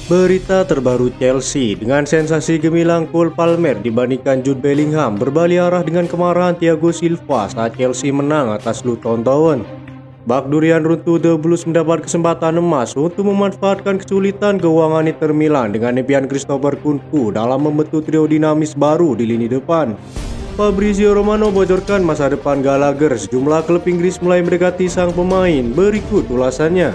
Berita terbaru Chelsea dengan sensasi gemilang Cole Palmer dibandingkan Jude Bellingham berbalik arah dengan kemarahan Thiago Silva saat Chelsea menang atas Luton Town. Bak durian runtuh The Blues mendapat kesempatan emas untuk memanfaatkan kesulitan keuangan Inter Milan dengan impian Christopher Kunku dalam membentuk trio dinamis baru di lini depan. Fabrizio Romano bocorkan masa depan Gallagher, sejumlah klub Inggris mulai mendekati sang pemain. Berikut ulasannya.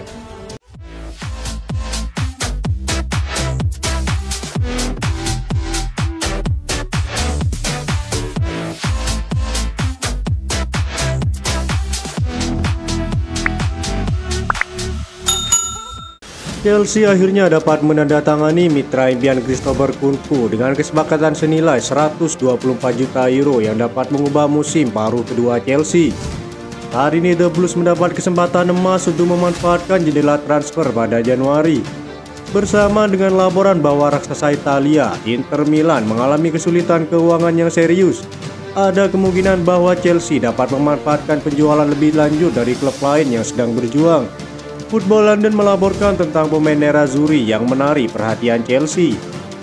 Chelsea akhirnya dapat menandatangani mitra impian Christopher Kunku dengan kesepakatan senilai 124 juta euro yang dapat mengubah musim paruh kedua Chelsea. Hari ini The Blues mendapat kesempatan emas untuk memanfaatkan jendela transfer pada Januari. Bersama dengan laporan bahwa raksasa Italia, Inter Milan mengalami kesulitan keuangan yang serius, ada kemungkinan bahwa Chelsea dapat memanfaatkan penjualan lebih lanjut dari klub lain yang sedang berjuang. Football London melaporkan tentang pemain Nerazzurri yang menarik perhatian Chelsea.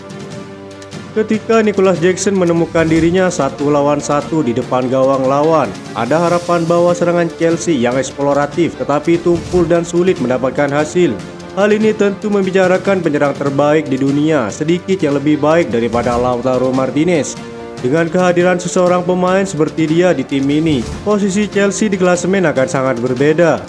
Ketika Nicholas Jackson menemukan dirinya 1 lawan 1 di depan gawang lawan, ada harapan bahwa serangan Chelsea yang eksploratif tetapi tumpul dan sulit mendapatkan hasil. Hal ini tentu membicarakan penyerang terbaik di dunia, sedikit yang lebih baik daripada Lautaro Martinez. Dengan kehadiran seseorang pemain seperti dia di tim ini, posisi Chelsea di klasemen akan sangat berbeda.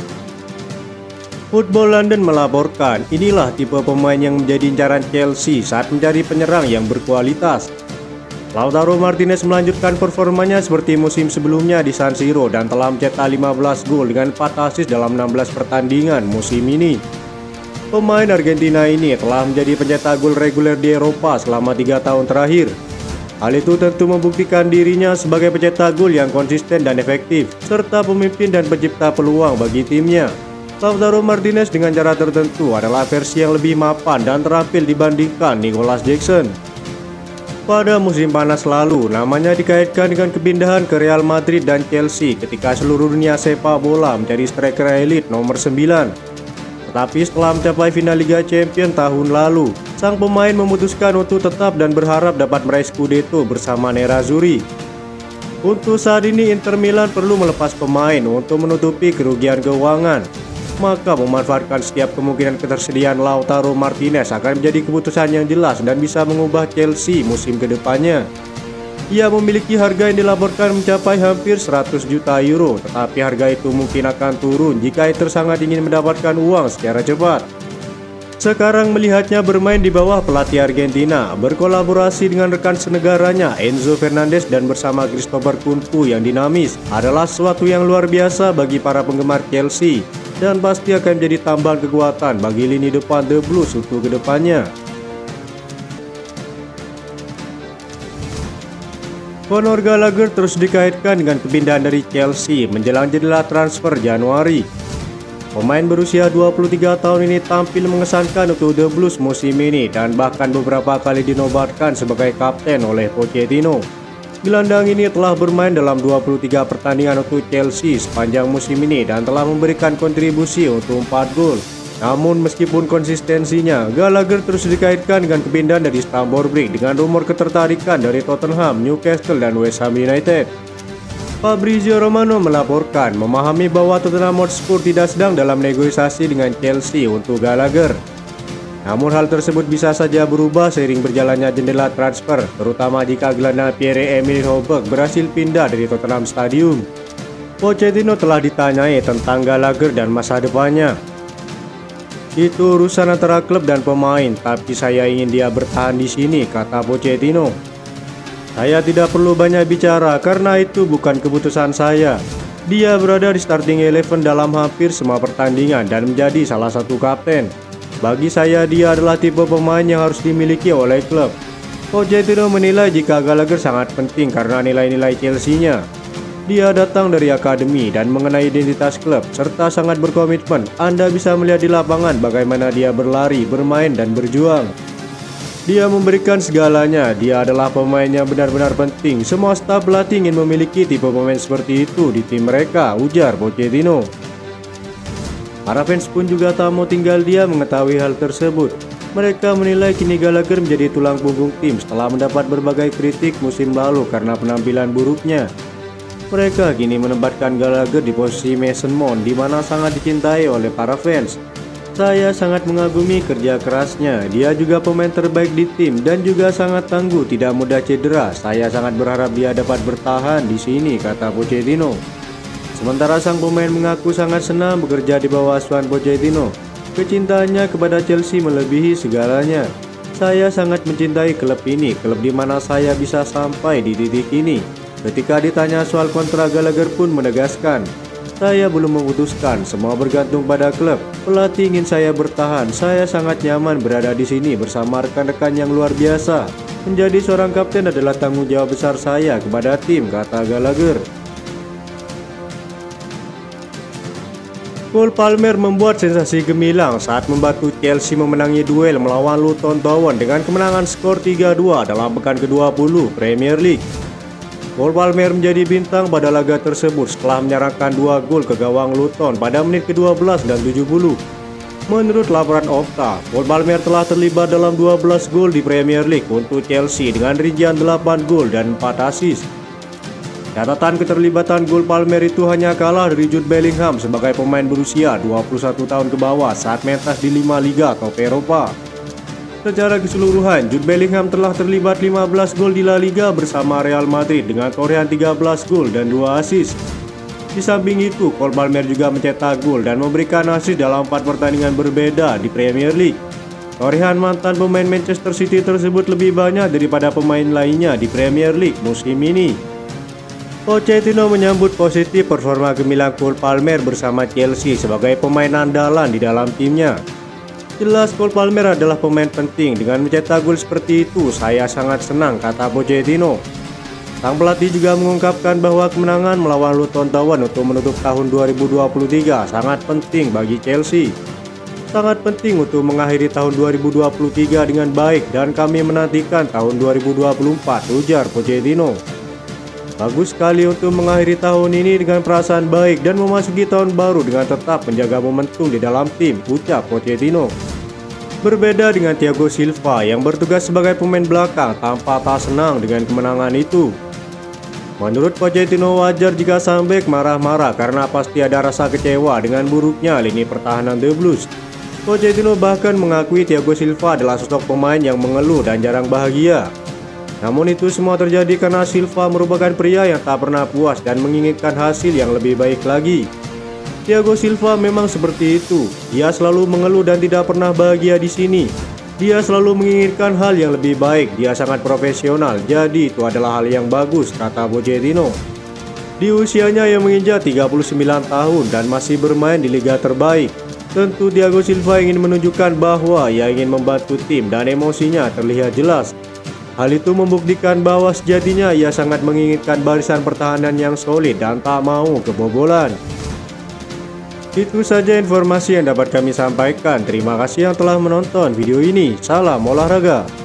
Football London melaporkan, inilah tipe pemain yang menjadi incaran Chelsea saat mencari penyerang yang berkualitas. Lautaro Martinez melanjutkan performanya seperti musim sebelumnya di San Siro dan telah mencetak 15 gol dengan 4 assist dalam 16 pertandingan musim ini. Pemain Argentina ini telah menjadi pencetak gol reguler di Eropa selama 3 tahun terakhir. Hal itu tentu membuktikan dirinya sebagai pencetak gol yang konsisten dan efektif, serta pemimpin dan pencipta peluang bagi timnya. Lautaro Martinez dengan cara tertentu adalah versi yang lebih mapan dan terampil dibandingkan Nicholas Jackson. Pada musim panas lalu, namanya dikaitkan dengan kepindahan ke Real Madrid dan Chelsea ketika seluruh dunia sepak bola mencari striker elit nomor 9. Tetapi setelah mencapai final Liga Champions tahun lalu, sang pemain memutuskan untuk tetap dan berharap dapat meraih Scudetto bersama Nerazzurri. Untuk saat ini Inter Milan perlu melepas pemain untuk menutupi kerugian keuangan. Maka memanfaatkan setiap kemungkinan ketersediaan Lautaro Martinez akan menjadi keputusan yang jelas dan bisa mengubah Chelsea musim kedepannya. Ia memiliki harga yang dilaporkan mencapai hampir 100 juta euro, tetapi harga itu mungkin akan turun jika Inter sangat ingin mendapatkan uang secara cepat. Sekarang melihatnya bermain di bawah pelatih Argentina, berkolaborasi dengan rekan senegaranya Enzo Fernandez dan bersama Christopher Kunku yang dinamis adalah sesuatu yang luar biasa bagi para penggemar Chelsea. Dan pasti akan menjadi tambahan kekuatan bagi lini depan The Blues untuk kedepannya. Conor Gallagher terus dikaitkan dengan kepindahan dari Chelsea menjelang jendela transfer Januari. Pemain berusia 23 tahun ini tampil mengesankan untuk The Blues musim ini dan bahkan beberapa kali dinobatkan sebagai kapten oleh Pochettino. Gelandang ini telah bermain dalam 23 pertandingan untuk Chelsea sepanjang musim ini dan telah memberikan kontribusi untuk 4 gol. Namun meskipun konsistensinya, Gallagher terus dikaitkan dengan kepindahan dari Stamford Bridge dengan rumor ketertarikan dari Tottenham, Newcastle, dan West Ham United. Fabrizio Romano melaporkan memahami bahwa Tottenham Hotspur tidak sedang dalam negosiasi dengan Chelsea untuk Gallagher. Namun hal tersebut bisa saja berubah seiring berjalannya jendela transfer, terutama jika gelandang Pierre-Emile Højbjerg berhasil pindah dari Tottenham Stadium. Pochettino telah ditanyai tentang Gallagher dan masa depannya. Itu urusan antara klub dan pemain, tapi saya ingin dia bertahan di sini, kata Pochettino. Saya tidak perlu banyak bicara karena itu bukan keputusan saya. Dia berada di starting 11 dalam hampir semua pertandingan dan menjadi salah satu kapten. Bagi saya dia adalah tipe pemain yang harus dimiliki oleh klub. Pochettino menilai jika Gallagher sangat penting karena nilai-nilai Chelsea-nya. Dia datang dari akademi dan mengenai identitas klub serta sangat berkomitmen. Anda bisa melihat di lapangan bagaimana dia berlari, bermain, dan berjuang. Dia memberikan segalanya. Dia adalah pemain yang benar-benar penting. Semua staf pelatih ingin memiliki tipe pemain seperti itu di tim mereka, ujar Pochettino. Para fans pun juga tak mau tinggal dia mengetahui hal tersebut. Mereka menilai kini Gallagher menjadi tulang punggung tim setelah mendapat berbagai kritik musim lalu karena penampilan buruknya. Mereka kini menempatkan Gallagher di posisi Mason Mount di mana sangat dicintai oleh para fans. Saya sangat mengagumi kerja kerasnya, dia juga pemain terbaik di tim dan juga sangat tangguh, tidak mudah cedera. Saya sangat berharap dia dapat bertahan di sini, kata Pochettino. Sementara sang pemain mengaku sangat senang bekerja di bawah asuhan Pochettino. Kecintaannya kepada Chelsea melebihi segalanya. Saya sangat mencintai klub ini, klub di mana saya bisa sampai di titik ini. Ketika ditanya soal kontrak, Gallagher pun menegaskan, "Saya belum memutuskan, semua bergantung pada klub. Pelatih ingin saya bertahan, saya sangat nyaman berada di sini bersama rekan-rekan yang luar biasa. Menjadi seorang kapten adalah tanggung jawab besar saya kepada tim," kata Gallagher. Cole Palmer membuat sensasi gemilang saat membantu Chelsea memenangi duel melawan Luton Town dengan kemenangan skor 3-2 dalam pekan ke-20 Premier League. Cole Palmer menjadi bintang pada laga tersebut setelah menyerahkan 2 gol ke gawang Luton pada menit ke-12 dan 70. Menurut laporan Opta, Cole Palmer telah terlibat dalam 12 gol di Premier League untuk Chelsea dengan rincian 8 gol dan 4 assist. Catatan keterlibatan gol Palmer itu hanya kalah dari Jude Bellingham sebagai pemain berusia 21 tahun ke bawah saat mentas di 5 liga top Eropa. Secara keseluruhan, Jude Bellingham telah terlibat 15 gol di La Liga bersama Real Madrid dengan torehan 13 gol dan 2 assist. Di samping itu, Cole Palmer juga mencetak gol dan memberikan assist dalam 4 pertandingan berbeda di Premier League. Torehan mantan pemain Manchester City tersebut lebih banyak daripada pemain lainnya di Premier League musim ini. Pochettino menyambut positif performa gemilang Cole Palmer bersama Chelsea sebagai pemain andalan di dalam timnya. Jelas Cole Palmer adalah pemain penting, dengan mencetak gol seperti itu saya sangat senang, kata Pochettino. Sang pelatih juga mengungkapkan bahwa kemenangan melawan Luton Town untuk menutup tahun 2023 sangat penting bagi Chelsea. Sangat penting untuk mengakhiri tahun 2023 dengan baik dan kami menantikan tahun 2024, ujar Pochettino. Bagus sekali untuk mengakhiri tahun ini dengan perasaan baik dan memasuki tahun baru dengan tetap menjaga momentum di dalam tim, ucap Pochettino. Berbeda dengan Thiago Silva yang bertugas sebagai pemain belakang, tampak tak senang dengan kemenangan itu. Menurut Pochettino, wajar jika sang bek marah-marah karena pasti ada rasa kecewa dengan buruknya lini pertahanan The Blues. Pochettino bahkan mengakui Thiago Silva adalah sosok pemain yang mengeluh dan jarang bahagia. Namun itu semua terjadi karena Silva merupakan pria yang tak pernah puas dan menginginkan hasil yang lebih baik lagi. Thiago Silva memang seperti itu. Dia selalu mengeluh dan tidak pernah bahagia di sini. Dia selalu menginginkan hal yang lebih baik. Dia sangat profesional, jadi itu adalah hal yang bagus, kata Pochettino. Di usianya yang menginjak 39 tahun dan masih bermain di liga terbaik, tentu Thiago Silva ingin menunjukkan bahwa ia ingin membantu tim dan emosinya terlihat jelas. Hal itu membuktikan bahwa sejatinya ia sangat menginginkan barisan pertahanan yang solid dan tak mau kebobolan. Itu saja informasi yang dapat kami sampaikan. Terima kasih yang telah menonton video ini. Salam olahraga.